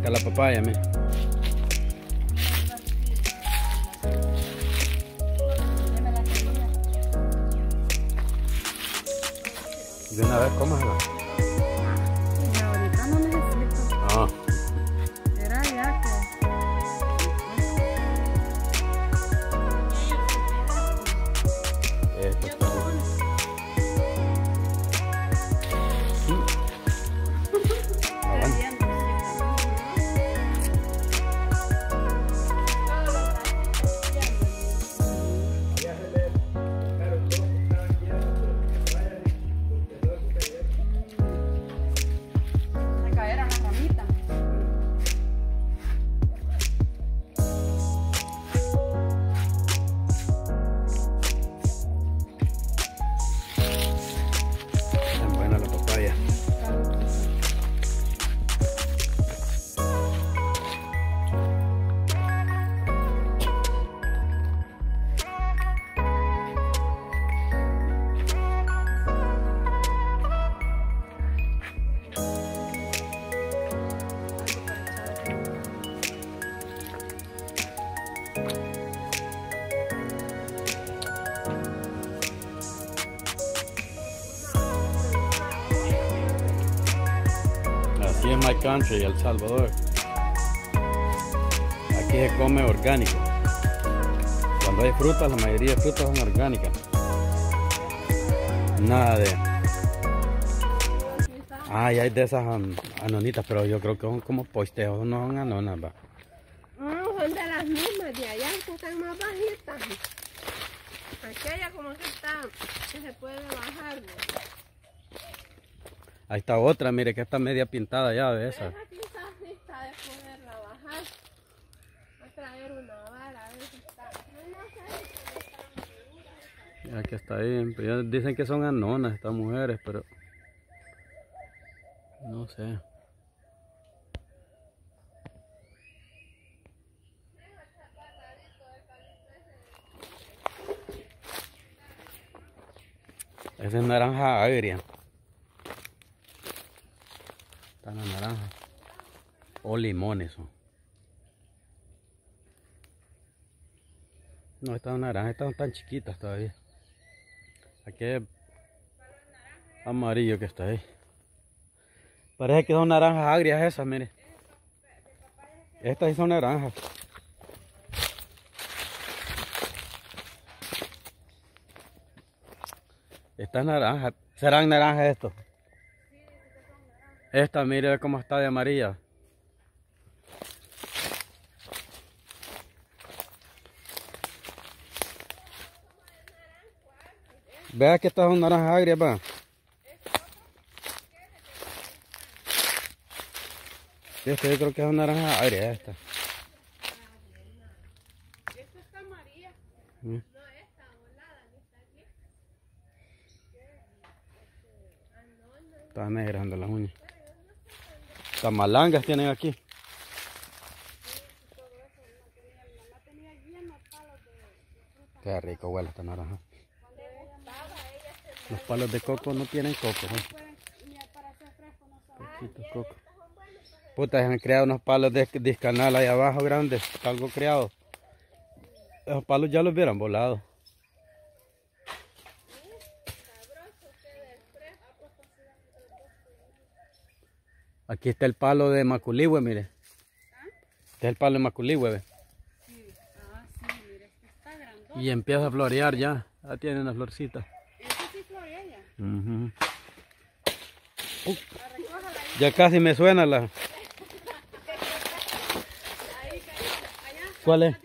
Acá la papaya, mira. De una vez, cómasela. Ahorita no necesito. Ah. Era ya que... Esto está bueno. Ah, bueno. Me cayeron las ramitas. Bien buena la papaya. Así es my country, El Salvador. Aquí se come orgánico. Cuando hay frutas, la mayoría de frutas son orgánicas. Nada de... Ah, y hay de esas anonitas, pero yo creo que son como posteos, no son anonas, va. No, son de las mismas de allá, que están más bajitas. Aquella como que está, que se puede bajar. Ahí está otra, mire que está media pintada ya de esa. Esa quizás lista de poderla bajar. Voy a traer una vara, a ver si está. No sé si están seguras. Aquí está ahí, pero ellos dicen que son anonas estas mujeres, pero... No sé. Esa es naranja agria. Están las naranjas. O limones son. No, estas naranjas, estas son tan chiquitas todavía. Aquí es amarillo que está ahí. Parece que son naranjas agrias esas, mire. Estas sí son naranjas. Estas naranjas. ¿Serán naranjas estos? Esta, mire cómo está de amarilla. Vea que estas son naranjas agrias, va. Esta yo creo que es una naranja agria esta. Esta está amarilla. Mm. No esta volada, ni está aquí. Está negra anda las uñas. Estas malangas tienen aquí. Qué rico huele esta naranja. Los palos de coco no tienen coco, ¿eh? Poquito coco. Puta, se han creado unos palos de discanal ahí abajo grandes, algo creado. Esos palos ya los hubieran volado. Aquí está el palo de maculihue, mire. Este es el palo de maculihue, ve. Sí, sí, mire, este está grandote. Y empieza a florear ya. Ya tiene una florcita. Este sí florea ya. Ya casi me suena la... Ahí, allá. ¿Cuál es?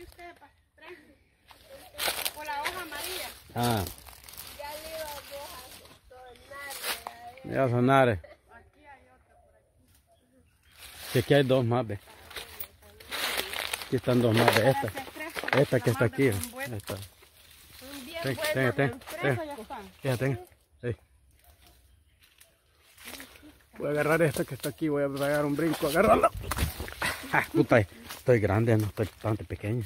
Por la hoja amarilla. Ah, Ya le iba a sonar. ya va a sonar. Aquí hay otra por aquí. Que aquí hay dos más, ve. Aquí están dos más de esta. Esta que está aquí. Esta. Son bien Ten, buenos, ten. en fresa ya están. Fíjate. Ahí. Voy a agarrar esta que está aquí. Voy a pegar un brinco. Agarrarla. Ah, puta, estoy grande, no estoy bastante pequeño.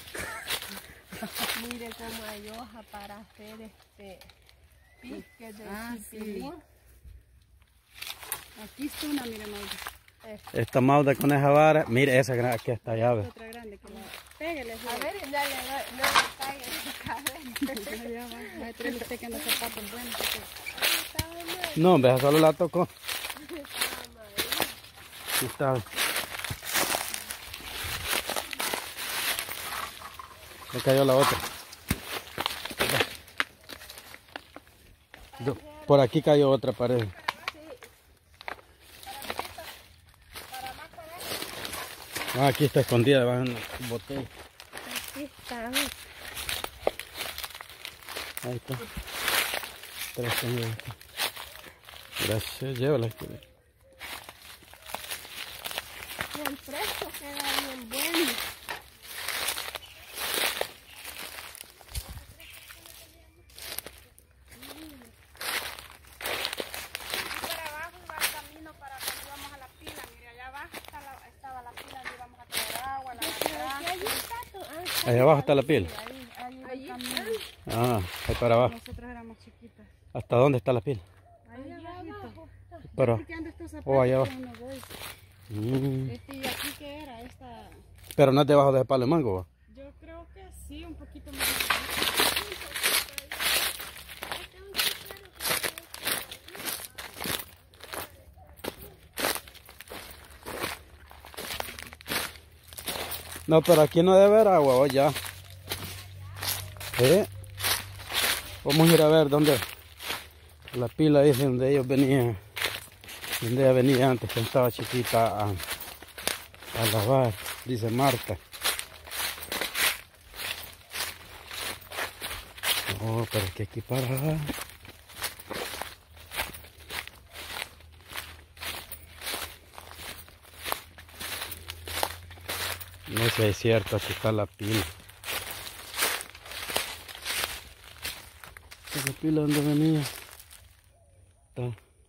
Mire cómo hay hoja para hacer piques de chipilín. Aquí está una, mire, Mauri. Esta mauda con esa vara. Mire esa grande que está allá. Otra grande que la... Pégale. A ver, ya no le caiga en su cabeza. Allá va. Va a traerle usted que anda zapatos buenos. No, hombre, solo la tocó. Aquí está. Me cayó la otra. Por aquí cayó otra pared. Ah, aquí está escondida debajo de una botella. Aquí está. Ahí está. Gracias, llévala. El fresco queda bien bueno. Para abajo iba el camino para cuando íbamos a la pila. Mire, allá abajo estaba la pila donde íbamos a traer agua, la Allá abajo está la pila. Ahí está. Ah, ahí para abajo. Nosotros éramos chiquitas. ¿Hasta dónde está la pila? Ahí abajito. Pero, ¿Por qué anda estos zapatos? oh, allá abajo. Yo no voy. Mm. ¿Y aquí qué era? Esta... Pero no es debajo de ese palo de mango, ¿va? Yo creo que sí, un poquito más. No, pero aquí no debe haber agua, ¿o ya? Vamos a ir a ver dónde la pila es donde ellos venían, donde ella venía antes, que estaba chiquita a lavar, dice Marta. Oh, pero es que aquí para... No sé si es cierto, aquí está la pila. ¿Esa pila donde venía? Está.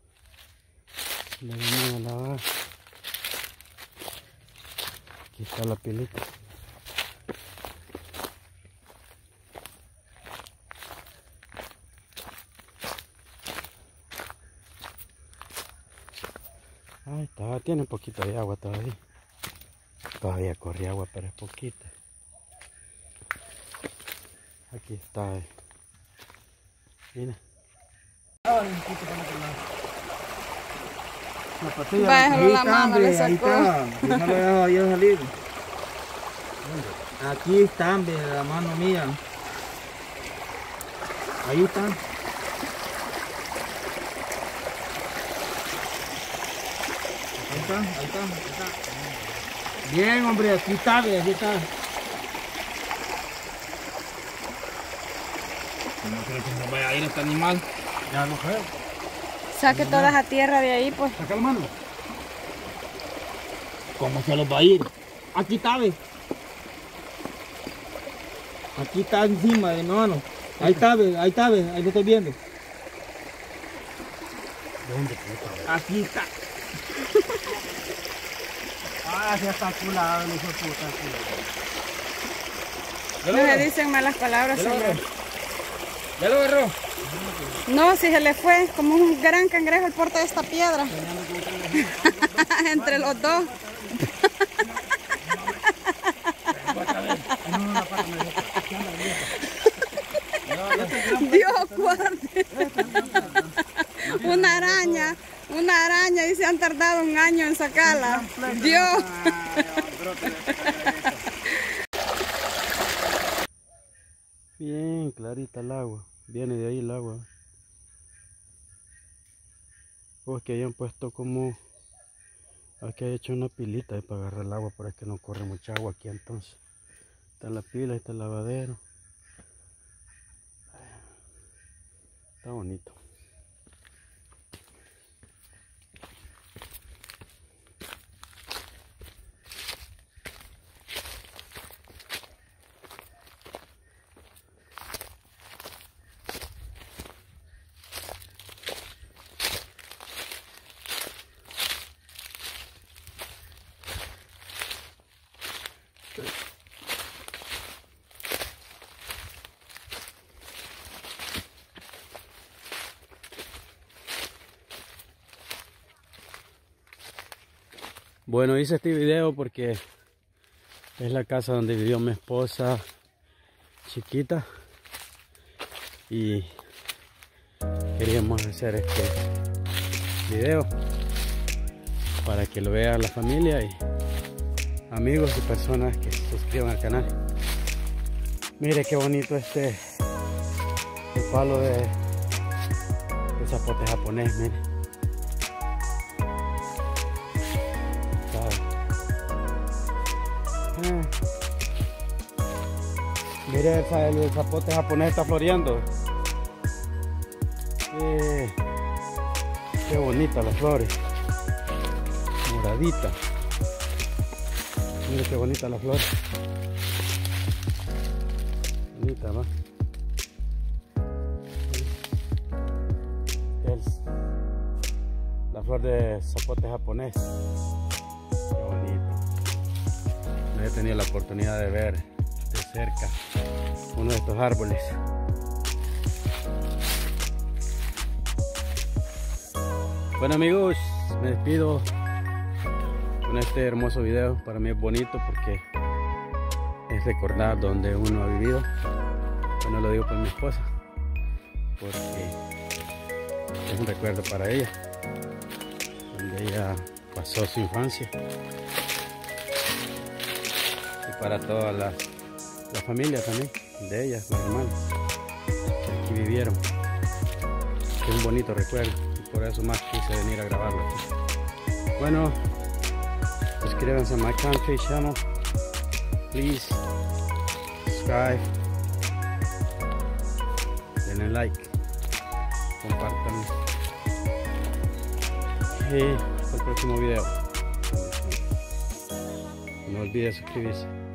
Le venía a lavar. Aquí está la pilita. Ahí está, tiene un poquito de agua todavía. Todavía corre agua, pero es poquita. Aquí está. Mira. Bájalo la mano, le sacó. Yo no lo he dejado yo salir. Aquí están, ve, la mano mía. Ahí están. Ahí está, ahí está, ahí está. Bien, hombre, aquí está, ve, aquí está. No creo que se vaya a ir este animal. Ya lo creo. Saque toda esa tierra de ahí, pues. Saca la mano. ¿Cómo se los va a ir? Aquí está, ve. Aquí está encima de mi mano. Ahí está, ve, ahí está, ve, ahí lo estoy viendo. ¿Dónde puta? Aquí está. Ah, ya está culado, el hijo de puta. No le dicen malas palabras, señor. ¿Ya lo agarró? No, si se le fue, como un gran cangrejo el porte de esta piedra. Entre los dos. Dios guarde. Una araña y se han tardado un año en sacarla. Dios. Bien clarita el agua. Viene de ahí el agua. Pues que hayan puesto como... Aquí hay hecho una pilita ahí para agarrar el agua, pero es que no corre mucha agua aquí entonces. Está la pila, ahí está el lavadero. Está bonito. Bueno, hice este video porque es la casa donde vivió mi esposa chiquita y queríamos hacer este video para que lo vea la familia y amigos y personas que se suscriban al canal. Mire qué bonito el palo de zapote japonés, mire. Mire, el zapote japonés está floreando. Qué bonita las flores, moradita. Mire qué bonita la flor, bonita, ¿va? Es la flor de zapote japonés. Qué bonito. No he tenido la oportunidad de ver de cerca uno de estos árboles. Bueno amigos, me despido con este hermoso video. Para mí es bonito porque es recordar donde uno ha vivido. Bueno, lo digo por mi esposa porque es un recuerdo para ella, donde ella pasó su infancia, y para toda la familia también de ella, los hermanos que aquí vivieron. Es un bonito recuerdo y por eso más quise venir a grabarlo aquí. Bueno, suscríbanse a my country channel, please subscribe, denle like, compartan y hasta el próximo video. No olviden suscribirse.